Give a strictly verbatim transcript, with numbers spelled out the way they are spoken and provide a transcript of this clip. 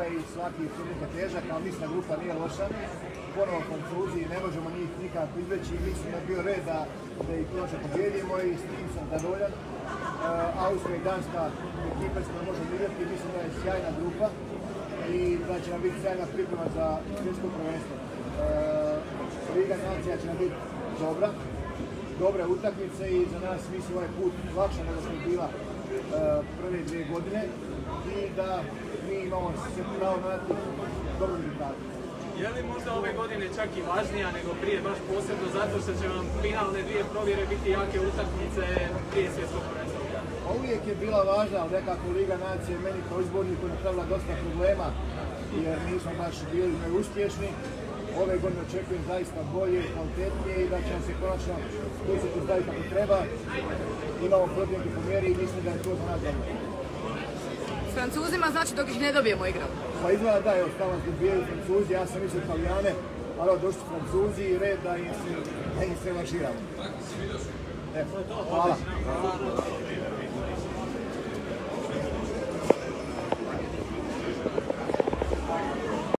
i svaki turnir je težak, ali mislim da grupa nije loša. Ponovo Francuzi, ne možemo njih nikako izbeći i mislim da je bio red da, da ih konačno pobjedimo i s tim sam zadovoljan. Uh, Austrija i Danska ekipe s kojom možemo igrati, mislim da je sjajna grupa i da će nam biti sjajna priprema za svjetsko prvenstvo. Uh, Liga nacija će nam biti dobra, dobre utakmice i za nas mislim ovaj put lakša nego što je bila uh, prve dvije godine i da mi imamo se pravo nadati dobro rezultatu. Je li možda ove godine čak i važnija nego prije, baš posebno zato što će vam finalne dvije provjere biti jake utakmice prije svjetskog prvenstva? Uvijek je bila važna, ali nekako Liga nacije meni kao izborniku napravila dosta problema jer nismo baš bili neuspješni. Ove godine očekujem zaista bolje, kvalitetnije i da ćemo se konačno spustiti staviti kako treba. Imamo protivnike po mjeri i mislim da je to za nas dobro. S Francuzima znači dok ih ne dobijemo igramo? Pa izgleda da, evo stavno se dobijaju Francuzi, ja sam mislio Italijane, ali došli su Francuzi i red da im se, da im se lažiramo. Evo, hvala.